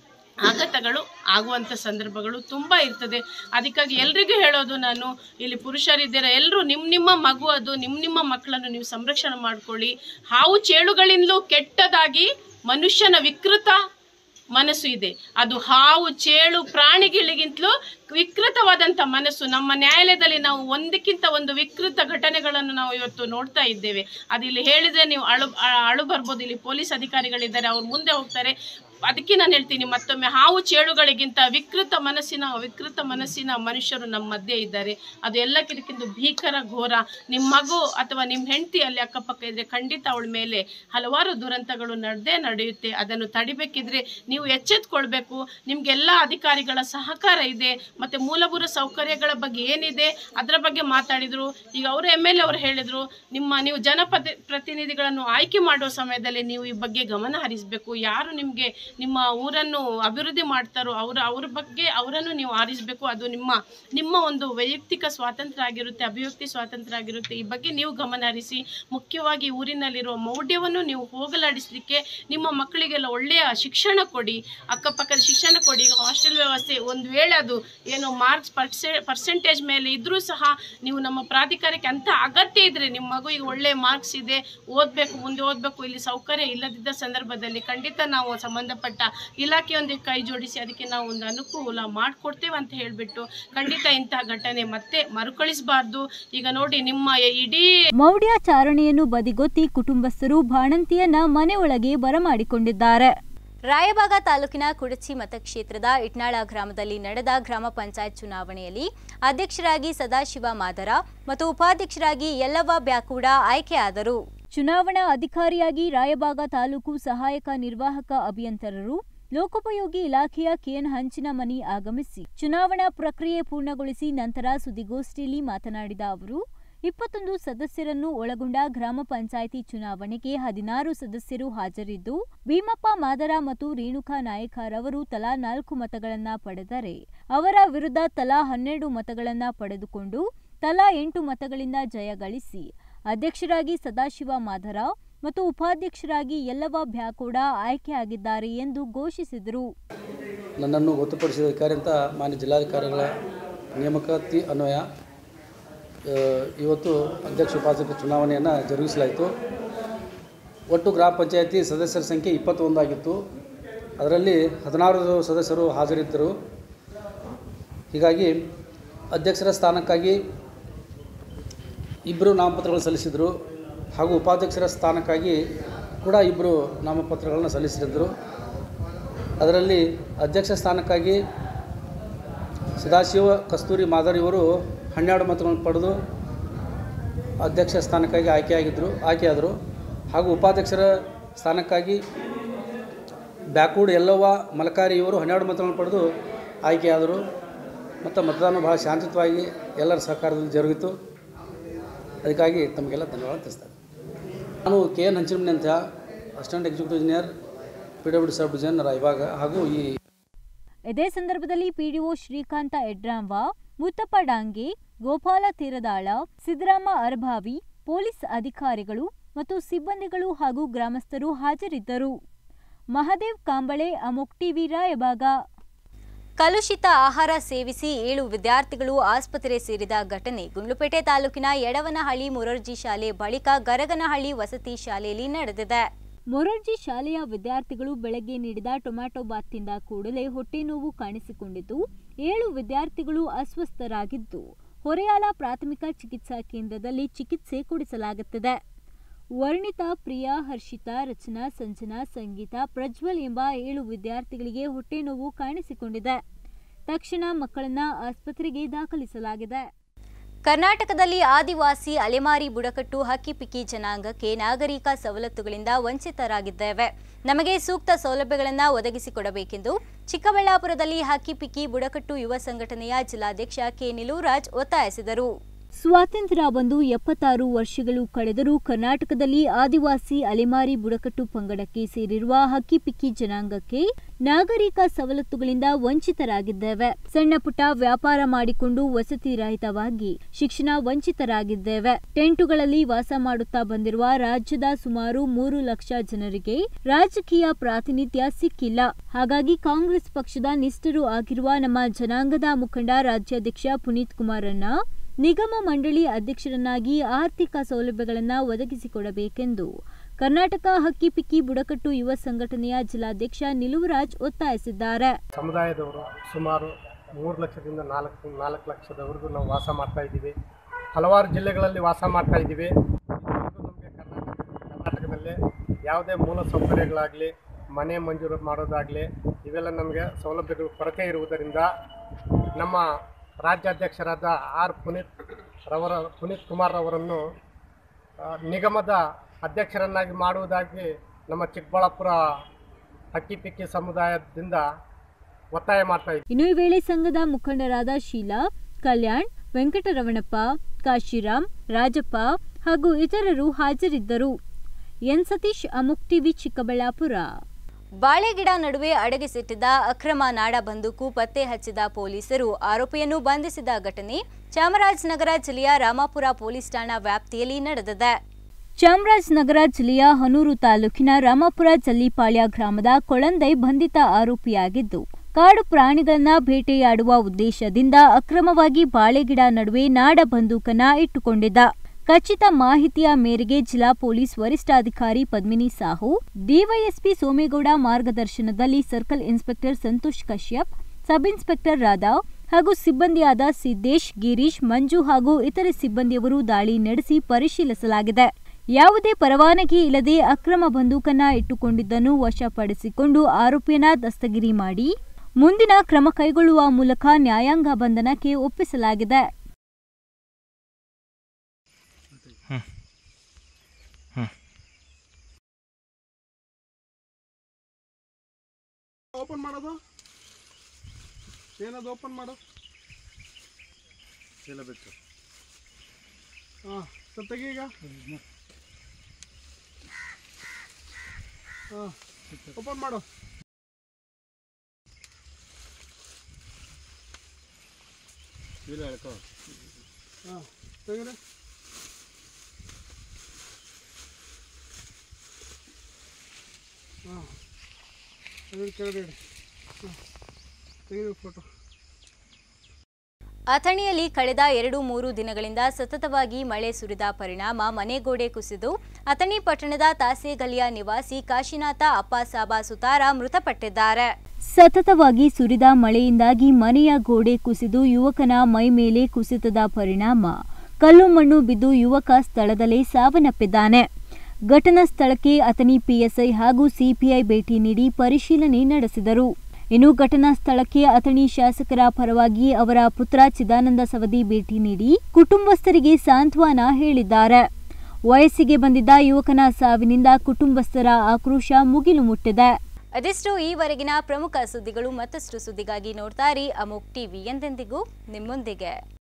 ಆಘಾತಗಳು ಆಗುವಂಥ ಸಂದರ್ಭಗಳು ತುಂಬ ಇರ್ತದೆ. ಅದಕ್ಕಾಗಿ ಎಲ್ರಿಗೂ ಹೇಳೋದು, ನಾನು ಇಲ್ಲಿ ಪುರುಷರಿದ್ದೀರ, ಎಲ್ಲರೂ ನಿಮ್ಮ ನಿಮ್ಮ ಮಗು ಅದು ನಿಮ್ಮ ನಿಮ್ಮ ಮಕ್ಕಳನ್ನು ನೀವು ಸಂರಕ್ಷಣೆ ಮಾಡ್ಕೊಳ್ಳಿ. ಹಾವು ಚೇಳುಗಳಿಂದಲೂ ಕೆಟ್ಟದಾಗಿ ಮನುಷ್ಯನ ವಿಕೃತ ಮನಸ್ಸು ಇದೆ. ಅದು ಹಾವು ಚೇಳು ಪ್ರಾಣಿಗಳಿಗಿಂತಲೂ ವಿಕೃತವಾದಂಥ ಮನಸ್ಸು. ನಮ್ಮ ನ್ಯಾಯಾಲಯದಲ್ಲಿ ನಾವು ಒಂದಕ್ಕಿಂತ ಒಂದು ವಿಕೃತ ಘಟನೆಗಳನ್ನು ನಾವು ಇವತ್ತು ನೋಡ್ತಾ ಇದ್ದೇವೆ. ಅದು ಇಲ್ಲಿ ಹೇಳಿದರೆ ನೀವು ಅಳು ಅಳು ಬರ್ಬೋದು. ಇಲ್ಲಿ ಪೊಲೀಸ್ ಅಧಿಕಾರಿಗಳಿದ್ದಾರೆ, ಅವ್ರು ಮುಂದೆ ಹೋಗ್ತಾರೆ. ಅದಕ್ಕೆ ನಾನು ಹೇಳ್ತೀನಿ ಮತ್ತೊಮ್ಮೆ, ಹಾವು ಚೇಳುಗಳಿಗಿಂತ ವಿಕೃತ ಮನಸ್ಸಿನ ವಿಕೃತ ಮನಸ್ಸಿನ ಮನುಷ್ಯರು ನಮ್ಮ ಮಧ್ಯೆ ಇದ್ದಾರೆ. ಅದು ಎಲ್ಲಕ್ಕಿಂತ ಭೀಕರ ಘೋರ. ನಿಮ್ಮ ಮಗು ಅಥವಾ ನಿಮ್ಮ ಹೆಂಡತಿ ಅಲ್ಲಿ ಅಕ್ಕಪಕ್ಕ ಇದ್ದರೆ ಖಂಡಿತ ಅವಳ ಮೇಲೆ ಹಲವಾರು ದುರಂತಗಳು ನಡೆದೇ ನಡೆಯುತ್ತೆ. ಅದನ್ನು ತಡಿಬೇಕಿದ್ರೆ ನೀವು ಎಚ್ಚೆತ್ತುಕೊಳ್ಬೇಕು. ನಿಮಗೆಲ್ಲ ಅಧಿಕಾರಿಗಳ ಸಹಕಾರ ಇದೆ. ಮತ್ತು ಮೂಲಭೂತ ಸೌಕರ್ಯಗಳ ಬಗ್ಗೆ ಏನಿದೆ ಅದರ ಬಗ್ಗೆ ಮಾತಾಡಿದರು. ಈಗ ಅವರು ಎಮ್ ಎಲ್ ಎ ಅವರು ಹೇಳಿದರು, ನಿಮ್ಮ ನೀವು ಜನಪದ ಪ್ರತಿನಿಧಿಗಳನ್ನು ಆಯ್ಕೆ ಮಾಡುವ ಸಮಯದಲ್ಲಿ ನೀವು ಈ ಬಗ್ಗೆ ಗಮನ ಹರಿಸಬೇಕು. ಯಾರು ನಿಮಗೆ ನಿಮ್ಮ ಊರನ್ನು ಅಭಿವೃದ್ಧಿ ಮಾಡ್ತಾರೋ ಅವರ ಅವ್ರ ಬಗ್ಗೆ ಅವರನ್ನು ನೀವು ಆರಿಸಬೇಕು. ಅದು ನಿಮ್ಮ ನಿಮ್ಮ ಒಂದು ವೈಯಕ್ತಿಕ ಸ್ವಾತಂತ್ರ್ಯ ಆಗಿರುತ್ತೆ, ಅಭಿವ್ಯಕ್ತಿ ಸ್ವಾತಂತ್ರ್ಯ ಆಗಿರುತ್ತೆ. ಈ ಬಗ್ಗೆ ನೀವು ಗಮನ ಹರಿಸಿ. ಮುಖ್ಯವಾಗಿ ಊರಿನಲ್ಲಿರುವ ಮೌಢ್ಯವನ್ನು ನೀವು ಹೋಗಲಾಡಿಸಲಿಕ್ಕೆ ನಿಮ್ಮ ಮಕ್ಕಳಿಗೆಲ್ಲ ಒಳ್ಳೆಯ ಶಿಕ್ಷಣ ಕೊಡಿ, ಅಕ್ಕಪಕ್ಕದ ಶಿಕ್ಷಣ ಕೊಡಿ. ಈಗ ಹಾಸ್ಟೆಲ್ ವ್ಯವಸ್ಥೆ ಒಂದು ವೇಳೆ ಅದು ಏನು ಮಾರ್ಕ್ಸ್ ಪರ್ಸೆ ಪರ್ಸೆಂಟೇಜ್ ಮೇಲೆ ಇದ್ದರೂ ಸಹ ನೀವು ನಮ್ಮ ಪ್ರಾಧಿಕಾರಕ್ಕೆ ಅಂತ ಅಗತ್ಯ ಇದ್ದರೆ, ನಿಮ್ಮ ಮಗು ಈಗ ಒಳ್ಳೆಯ ಮಾರ್ಕ್ಸ್ ಇದೆ, ಓದಬೇಕು, ಮುಂದೆ ಓದಬೇಕು, ಇಲ್ಲಿ ಸೌಕರ್ಯ ಇಲ್ಲದಿದ್ದ ಸಂದರ್ಭದಲ್ಲಿ ಖಂಡಿತ ನಾವು ಸಂಬಂಧಪಟ್ಟ ಇಲಾಖೆಯೊಂದಿಗೆ ಕೈ ಜೋಡಿಸಿ ಅದಕ್ಕೆ ನಾವು ಒಂದು ಅನುಕೂಲ ಮಾಡಿಕೊಡ್ತೇವೆ ಅಂತ ಹೇಳಿಬಿಟ್ಟು ಖಂಡಿತ ಇಂತಹ ಘಟನೆ ಮತ್ತೆ ಮರುಕಳಿಸಬಾರ್ದು. ಈಗ ನೋಡಿ, ನಿಮ್ಮ ಇಡೀ ಮೌಢ್ಯಾಚರಣೆಯನ್ನು ಬದಿಗೊತ್ತಿ ಕುಟುಂಬಸ್ಥರು ಬಾಣಂತಿಯನ್ನ ಮನೆ ಒಳಗೆ ಬರಮಾಡಿಕೊಂಡಿದ್ದಾರೆ. ರಾಯಬಾಗ ತಾಲೂಕಿನ ಕುಡಚಿ ಮತಕ್ಷೇತ್ರದ ಇಟ್ನಾಳ ಗ್ರಾಮದಲ್ಲಿ ನಡೆದ ಗ್ರಾಮ ಪಂಚಾಯತ್ ಚುನಾವಣೆಯಲ್ಲಿ ಅಧ್ಯಕ್ಷರಾಗಿ ಸದಾಶಿವ ಮಾದರ ಮತ್ತು ಉಪಾಧ್ಯಕ್ಷರಾಗಿ ಯಲ್ಲವ್ವ ಬ್ಯಾಕೂಡ ಆಯ್ಕೆಯಾದರು. ಚುನಾವಣಾ ಅಧಿಕಾರಿಯಾಗಿ ರಾಯಬಾಗ ತಾಲೂಕು ಸಹಾಯಕ ನಿರ್ವಾಹಕ ಅಭಿಯಂತರರು, ಲೋಕೋಪಯೋಗಿ ಇಲಾಖೆಯ ಕೆಎನ್ ಹಂಚಿನಮನಿ ಆಗಮಿಸಿ ಚುನಾವಣಾ ಪ್ರಕ್ರಿಯೆ ಪೂರ್ಣಗೊಳಿಸಿ ನಂತರ ಸುದ್ದಿಗೋಷ್ಠಿಯಲ್ಲಿ ಮಾತನಾಡಿದ ಅವರು, ಇಪ್ಪತ್ತೊಂದು ಸದಸ್ಯರನ್ನು ಒಳಗೊಂಡ ಗ್ರಾಮ ಪಂಚಾಯಿತಿ ಚುನಾವಣೆಗೆ ಹದಿನಾರು ಸದಸ್ಯರು ಹಾಜರಿದ್ದು, ಭೀಮಪ್ಪ ಮಾದರ ಮತ್ತು ರೇಣುಕಾ ನಾಯಕರವರು ತಲಾ ನಾಲ್ಕು ಮತಗಳನ್ನ ಪಡೆದರೆ, ಅವರ ವಿರುದ್ಧ ತಲಾ ಹನ್ನೆರಡು ಮತಗಳನ್ನ ಪಡೆದುಕೊಂಡು ತಲಾ ಎಂಟು ಮತಗಳಿಂದ ಜಯ ಗಳಿಸಿ ಅಧ್ಯಕ್ಷರಾಗಿ ಸದಾಶಿವ ಮಾದರ ಮತ್ತು ಉಪಾಧ್ಯಕ್ಷರಾಗಿ ಯಲ್ಲವ್ವ ಬ್ಯಾಕೂಡ ಆಯ್ಕೆಯಾಗಿದ್ದಾರೆ ಎಂದು ಘೋಷಿಸಿದರು. ನನ್ನನ್ನು ಗೊತ್ತುಪಡಿಸಿದ ಅಧಿಕಾರಿ ಅಂತ ಮಾನ್ಯ ಜಿಲ್ಲಾಧಿಕಾರಿಗಳ ನೇಮಕಾತಿ ಅನ್ವಯ ಇವತ್ತು ಅಧ್ಯಕ್ಷ ಉಪಾಧ್ಯಕ್ಷ ಚುನಾವಣೆಯನ್ನು ಜರುಗಿಸಲಾಯಿತು. ಒಟ್ಟು ಗ್ರಾಮ ಪಂಚಾಯತಿ ಸದಸ್ಯರ ಸಂಖ್ಯೆ ಇಪ್ಪತ್ತೊಂದಾಗಿತ್ತು. ಅದರಲ್ಲಿ ಹದಿನಾರು ಸದಸ್ಯರು ಹಾಜರಿದ್ದರು. ಹೀಗಾಗಿ ಅಧ್ಯಕ್ಷರ ಸ್ಥಾನಕ್ಕಾಗಿ ಇಬ್ಬರು ನಾಮಪತ್ರಗಳನ್ನು ಸಲ್ಲಿಸಿದರು ಹಾಗೂ ಉಪಾಧ್ಯಕ್ಷರ ಸ್ಥಾನಕ್ಕಾಗಿ ಕೂಡ ಇಬ್ಬರು ನಾಮಪತ್ರಗಳನ್ನು ಸಲ್ಲಿಸಿದ್ರು. ಅದರಲ್ಲಿ ಅಧ್ಯಕ್ಷ ಸ್ಥಾನಕ್ಕಾಗಿ ಸದಾಶಿವ ಕಸ್ತೂರಿ ಮಾದರ್ ಇವರು ಹನ್ನೆರಡು ಮತಗಳನ್ನು ಪಡೆದು ಅಧ್ಯಕ್ಷ ಸ್ಥಾನಕ್ಕಾಗಿ ಆಯ್ಕೆಯಾಗಿದ್ದರು ಆಯ್ಕೆಯಾದರು ಹಾಗೂ ಉಪಾಧ್ಯಕ್ಷರ ಸ್ಥಾನಕ್ಕಾಗಿ ಬ್ಯಾಕೂಡ್ ಯಲ್ಲವ್ವ ಮಲಕಾರಿ ಇವರು ಹನ್ನೆರಡು ಮತಗಳನ್ನು ಪಡೆದು ಆಯ್ಕೆಯಾದರು. ಮತ್ತು ಮತದಾನ ಭಾಳ ಶಾಂತಿಯುತವಾಗಿ ಎಲ್ಲರ ಸಹಕಾರದಲ್ಲಿ ಜರುಗಿತು. ಅದಕ್ಕಾಗಿ ತಮಗೆಲ್ಲ ಧನ್ಯವಾದ ತಿಳಿಸ್ತಾರೆ. ನಾನು ಕೆ ಎನ್ ಹಂಚಿನಮನಿ ಅಂತ assistant executive engineer P W D sub division Raybag ಹಾಗೂ ಈ ಇದೇ ಸಂದರ್ಭದಲ್ಲಿ ಪಿಡಿಒ ಶ್ರೀಕಾಂತ ಎಡ್ರಾಂವ, ಮುತ್ತಪ್ಪ ಡಾಂಗೆ, ಗೋಪಾಲ ತೀರದಾಳ, ಸಿದ್ದರಾಮ ಅರಭಾವಿ, ಪೊಲೀಸ್ ಅಧಿಕಾರಿಗಳು ಮತ್ತು ಸಿಬ್ಬಂದಿಗಳು ಹಾಗೂ ಗ್ರಾಮಸ್ಥರು ಹಾಜರಿದ್ದರು. ಮಹದೇವ್ ಕಾಂಬಳೆ, ಅಮೋಕ್ ಟಿವಿ, ರಾಯಬಾಗ. ಕಲುಷಿತ ಆಹಾರ ಸೇವಿಸಿ ಏಳು ವಿದ್ಯಾರ್ಥಿಗಳು ಆಸ್ಪತ್ರೆ ಸೇರಿದ ಘಟನೆ ಗುಂಡ್ಲುಪೇಟೆ ತಾಲೂಕಿನ ಯಡವನಹಳ್ಳಿ ಮೊರಾರ್ಜಿ ಶಾಲೆ ಬಳಿಕ ಗರಗನಹಳ್ಳಿ ವಸತಿ ಶಾಲೆಯಲ್ಲಿ ನಡೆದಿದೆ. ಮೊರಾರ್ಜಿ ಶಾಲೆಯ ವಿದ್ಯಾರ್ಥಿಗಳು ಬೆಳಗ್ಗೆ ನೀಡಿದ ಟೊಮ್ಯಾಟೊ ಬಾತ್ ತಿಂದ ಕೂಡಲೇ ಹೊಟ್ಟೆ ನೋವು ಕಾಣಿಸಿಕೊಂಡಿದ್ದು, ಏಳು ವಿದ್ಯಾರ್ಥಿಗಳು ಅಸ್ವಸ್ಥರಾಗಿದ್ದು, ಹೊರೆಯಾಲ ಪ್ರಾಥಮಿಕ ಚಿಕಿತ್ಸಾ ಕೇಂದ್ರದಲ್ಲಿ ಚಿಕಿತ್ಸೆ ಕೊಡಿಸಲಾಗುತ್ತದೆ. ವರ್ಣಿತಾ, ಪ್ರಿಯಾ, ಹರ್ಷಿತಾ, ರಚನಾ, ಸಂಜನಾ, ಸಂಗೀತ, ಪ್ರಜ್ವಲ್ ಎಂಬ ಏಳು ವಿದ್ಯಾರ್ಥಿಗಳಿಗೆ ಹೊಟ್ಟೆ ನೋವು ಕಾಣಿಸಿಕೊಂಡಿದೆ. ತಕ್ಷಣ ಮಕ್ಕಳನ್ನ ಆಸ್ಪತ್ರೆಗೆ ದಾಖಲಿಸಲಾಗಿದೆ. ಕರ್ನಾಟಕದಲ್ಲಿ ಆದಿವಾಸಿ, ಅಲೆಮಾರಿ, ಬುಡಕಟ್ಟು, ಹಕ್ಕಿಪಿಕ್ಕಿ ಜನಾಂಗಕ್ಕೆ ನಾಗರಿಕ ಸವಲತ್ತುಗಳಿಂದ ವಂಚಿತರಾಗಿದ್ದೇವೆ. ನಮಗೆ ಸೂಕ್ತ ಸೌಲಭ್ಯಗಳನ್ನು ಒದಗಿಸಿಕೊಡಬೇಕೆಂದು ಚಿಕ್ಕಬಳ್ಳಾಪುರದಲ್ಲಿ ಹಕ್ಕಿಪಿಕ್ಕಿ ಬುಡಕಟ್ಟು ಯುವ ಸಂಘಟನೆಯ ಜಿಲ್ಲಾಧ್ಯಕ್ಷ ಕೆ ನಿಲುವರಾಜ್ ಒತ್ತಾಯಿಸಿದರು. ಸ್ವಾತಂತ್ರ್ಯ ಬಂದು ಎಪ್ಪತ್ತಾರು ವರ್ಷಗಳು ಕಳೆದರೂ ಕರ್ನಾಟಕದಲ್ಲಿ ಆದಿವಾಸಿ, ಅಲೆಮಾರಿ, ಬುಡಕಟ್ಟು ಪಂಗಡಕ್ಕೆ ಸೇರಿರುವ ಹಕ್ಕಿಪಿಕ್ಕಿ ಜನಾಂಗಕ್ಕೆ ನಾಗರಿಕ ಸವಲತ್ತುಗಳಿಂದ ವಂಚಿತರಾಗಿದ್ದೇವೆ. ಸಣ್ಣ ಪುಟ್ಟ ವ್ಯಾಪಾರ ಮಾಡಿಕೊಂಡು ವಸತಿ ರಹಿತವಾಗಿ ಶಿಕ್ಷಣ ವಂಚಿತರಾಗಿದ್ದೇವೆ. ಟೆಂಟುಗಳಲ್ಲಿ ವಾಸ ಮಾಡುತ್ತಾ ಬಂದಿರುವ ರಾಜ್ಯದ ಸುಮಾರು ಮೂರು ಲಕ್ಷ ಜನರಿಗೆ ರಾಜಕೀಯ ಪ್ರಾತಿನಿಧ್ಯ ಸಿಕ್ಕಿಲ್ಲ. ಹಾಗಾಗಿ ಕಾಂಗ್ರೆಸ್ ಪಕ್ಷದ ನಿಷ್ಠರು ಆಗಿರುವ ನಮ್ಮ ಜನಾಂಗದ ಮುಖಂಡ ರಾಜ್ಯಾಧ್ಯಕ್ಷ ಪುನೀತ್ ಕುಮಾರನ್ನ ನಿಗಮ ಮಂಡಳಿ ಅಧ್ಯಕ್ಷರನ್ನಾಗಿ ಆರ್ಥಿಕ ಸೌಲಭ್ಯಗಳನ್ನು ಒದಗಿಸಿಕೊಡಬೇಕೆಂದು ಕರ್ನಾಟಕ ಹಕ್ಕಿಪಿಕ್ಕಿ ಬುಡಕಟ್ಟು ಯುವ ಸಂಘಟನೆಯ ಜಿಲ್ಲಾಧ್ಯಕ್ಷ ನಿಲುವರಾಜ್ ಒತ್ತಾಯಿಸಿದ್ದಾರೆ. ಸಮುದಾಯದವರು ಸುಮಾರು ಮೂರು ಲಕ್ಷದಿಂದ ನಾಲ್ಕು ನಾಲ್ಕು ಲಕ್ಷದವರೆಗೂ ನಾವು ವಾಸ ಮಾಡ್ತಾ ಇದ್ದೀವಿ. ಹಲವಾರು ಜಿಲ್ಲೆಗಳಲ್ಲಿ ವಾಸ ಮಾಡ್ತಾ ಇದ್ದೀವಿ. ನಮಗೆ ಕರ್ನಾಟಕ ಕರ್ನಾಟಕದಲ್ಲೇ ಯಾವುದೇ ಮೂಲ ಸೌಕರ್ಯಗಳಾಗಲಿ, ಮನೆ ಮಂಜೂರು ಮಾಡೋದಾಗಲಿ, ಇವೆಲ್ಲ ನಮಗೆ ಸೌಲಭ್ಯಗಳು ಕೊರತೆ ಇರುವುದರಿಂದ ನಮ್ಮ ರಾಜ್ಯಾಧ್ಯಕ್ಷರಾದ ಆರ್ ಪುನೀತ್ ರವರ ಪುನೀತ್ ಕುಮಾರ್ ಅವರನ್ನು ನಿಗಮದ ಅಧ್ಯಕ್ಷರನ್ನಾಗಿ ಮಾಡುವುದಾಗಿ ನಮ್ಮ ಚಿಕ್ಕಬಳ್ಳಾಪುರ ಹಕ್ಕಿಪಿಕ್ಕಿ ಸಮುದಾಯದಿಂದ ಒತ್ತಾಯ ಮಾಡ್ತಾ ಇದ್ದೀವಿ. ಇನ್ನು ಈ ವೇಳೆ ಸಂಘದ ಮುಖಂಡರಾದ ಶೀಲಾ, ಕಲ್ಯಾಣ್, ವೆಂಕಟರಮಣಪ್ಪ, ಕಾಶಿರಾಮ್, ರಾಜಪ್ಪ ಹಾಗೂ ಇತರರು ಹಾಜರಿದ್ದರು. ಎನ್ ಸತೀಶ್, ಅಮುಕ್ ಟಿವಿ, ಚಿಕ್ಕಬಳ್ಳಾಪುರ. ಬಾಳೆಗಿಡ ನಡುವೆ ಅಡಗಿಸಿಟ್ಟಿದ್ದ ಅಕ್ರಮ ನಾಡ ಬಂದೂಕು ಪತ್ತೆ ಹಚ್ಚಿದ ಪೊಲೀಸರು ಆರೋಪಿಯನ್ನು ಬಂಧಿಸಿದ ಘಟನೆ ಚಾಮರಾಜನಗರ ಜಿಲ್ಲೆಯ ರಾಮಾಪುರ ಪೊಲೀಸ್ ಠಾಣಾ ವ್ಯಾಪ್ತಿಯಲ್ಲಿ ನಡೆದಿದೆ. ಚಾಮರಾಜನಗರ ಜಿಲ್ಲೆಯ ಹನೂರು ತಾಲೂಕಿನ ರಾಮಾಪುರ ಜಲ್ಲಿಪಾಳ್ಯ ಗ್ರಾಮದ ಕೊಳಂದೈ ಬಂಧಿತ ಆರೋಪಿಯಾಗಿದ್ದು, ಕಾಡು ಪ್ರಾಣಿಗಳನ್ನ ಬೇಟೆಯಾಡುವ ಉದ್ದೇಶದಿಂದ ಅಕ್ರಮವಾಗಿ ಬಾಳೆಗಿಡ ನಡುವೆ ನಾಡ ಬಂದೂಕನ್ನ ಇಟ್ಟುಕೊಂಡಿದ್ದ. ಖಚಿತ ಮಾಹಿತಿಯ ಮೇರೆಗೆ ಜಿಲ್ಲಾ ಪೊಲೀಸ್ ವರಿಷ್ಠಾಧಿಕಾರಿ ಪದ್ಮಿನಿ ಸಾಹು, ಡಿವೈಎಸ್ಪಿ ಸೋಮೇಗೌಡ ಮಾರ್ಗದರ್ಶನದಲ್ಲಿ circle inspector Santosh Kashyap, sub inspector Radha ಹಾಗೂ ಸಿಬ್ಬಂದಿಯಾದ ಸಿದ್ದೇಶ್, ಗಿರೀಶ್, ಮಂಜು ಹಾಗೂ ಇತರೆ ಸಿಬ್ಬಂದಿಯವರು ದಾಳಿ ನಡೆಸಿ ಪರಿಶೀಲಿಸಲಾಗಿದೆ. ಯಾವುದೇ ಪರವಾನಗಿ ಇಲ್ಲದೆ ಅಕ್ರಮ ಬಂದೂಕನ್ನ ಇಟ್ಟುಕೊಂಡಿದ್ದನ್ನು ವಶಪಡಿಸಿಕೊಂಡು ಆರೋಪಿಯನ್ನ ದಸ್ತಗಿರಿ ಮಾಡಿ ಮುಂದಿನ ಕ್ರಮ ಕೈಗೊಳ್ಳುವ ಮೂಲಕ ನ್ಯಾಯಾಂಗ ಬಂಧನಕ್ಕೆ ಒಪ್ಪಿಸಲಾಗಿದೆ. ಓಪನ್ ಮಾಡೋದು ಏನದು? ಓಪನ್ ಮಾಡು. ಇಲ್ಲ ಬೇಕು. ಹಾಂ ಸ್ವಲ್ಪ ತೆಗಿ ಈಗ. ಹಾಂ ಓಪನ್ ಮಾಡು. ಇಲ್ಲ ಹೇಳ್ಕೊ. ಹಾಂ ತೆಗೀರಿ. ಹಾಂ ಅಥಣಿಯಲ್ಲಿ ಕಳೆದ ಎರಡು ಮೂರು ದಿನಗಳಿಂದ ಸತತವಾಗಿ ಮಳೆ ಸುರಿದ ಪರಿಣಾಮ ಮನೆಗೋಡೆ ಕುಸಿದು ಅಥಣಿ ಪಟ್ಟಣದ ತಾಸೇಗಲ್ಲಿಯ ನಿವಾಸಿ ಕಾಶಿನಾಥ ಅಪ್ಪಾಸಾಬ ಸುತಾರ ಮೃತಪಟ್ಟಿದ್ದಾರೆ. ಸತತವಾಗಿ ಸುರಿದ ಮಳೆಯಿಂದಾಗಿ ಮನೆಯ ಗೋಡೆ ಕುಸಿದು ಯುವಕನ ಮೈ ಮೇಲೆ ಕುಸಿತದ ಪರಿಣಾಮ ಕಲ್ಲು ಮಣ್ಣು ಬಿದ್ದು ಯುವಕ ಸ್ಥಳದಲ್ಲೇ ಸಾವನ್ನಪ್ಪಿದ್ದಾನೆ. ಘಟನಾ ಸ್ಥಳಕ್ಕೆ ಅಥಣಿ ಪಿಎಸ್ಐ ಹಾಗೂ ಸಿಪಿಐ ಭೇಟಿ ನೀಡಿ ಪರಿಶೀಲನೆ ನಡೆಸಿದರು. ಇನ್ನು ಘಟನಾ ಸ್ಥಳಕ್ಕೆ ಅಥಣಿ ಶಾಸಕರ ಪರವಾಗಿ ಅವರ ಪುತ್ರ ಚಿದಾನಂದ ಸವದಿ ಭೇಟಿ ನೀಡಿ ಕುಟುಂಬಸ್ಥರಿಗೆ ಸಾಂತ್ವನ ಹೇಳಿದ್ದಾರೆ. ವಯಸ್ಸಿಗೆ ಬಂದಿದ್ದ ಯುವಕನ ಸಾವಿನಿಂದ ಕುಟುಂಬಸ್ಥರ ಆಕ್ರೋಶ ಮುಗಿಲು ಮುಟ್ಟಿದೆ. ಅದಿಷ್ಟು ಈವರೆಗಿನ ಪ್ರಮುಖ ಸುದ್ದಿಗಳು. ಮತ್ತಷ್ಟು ಸುದ್ದಿಗಾಗಿ ನೋಡ್ತಾ ಇರಿ ಅಮೋಕ್ ಟಿವಿ, ಎಂದೆಂದಿಗೂ ನಿಮ್ಮೊಂದಿಗೆ.